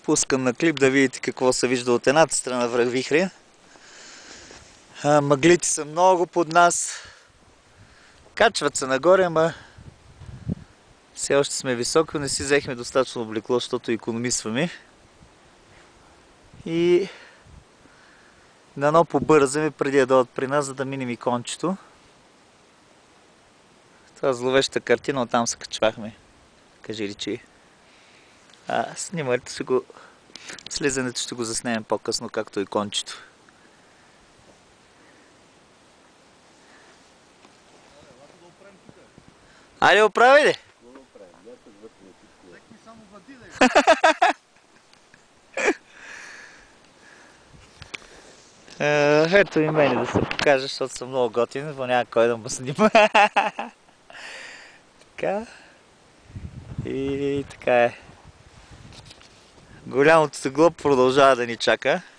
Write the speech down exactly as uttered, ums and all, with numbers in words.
Пускам на клип да видите какво се вижда от едната страна връх Вихрия. А, мъглите са много под нас. Качват се нагоре, ама все още сме високо. Не си взехме достатъчно облекло, защото икономисваме. И дано побързаме преди да дойдат при нас, за да минем и кончето. Това зловеща картина, оттам се качвахме. Кажи речи. А снимането ще го... Слизането ще го заснемем по-късно, както и кончето. Айде, оправи ли? Ето и мене да се покажа, защото съм много готин, но няма кой да му снима. Така. И така е. Голямото стъгло продължава да ни чака.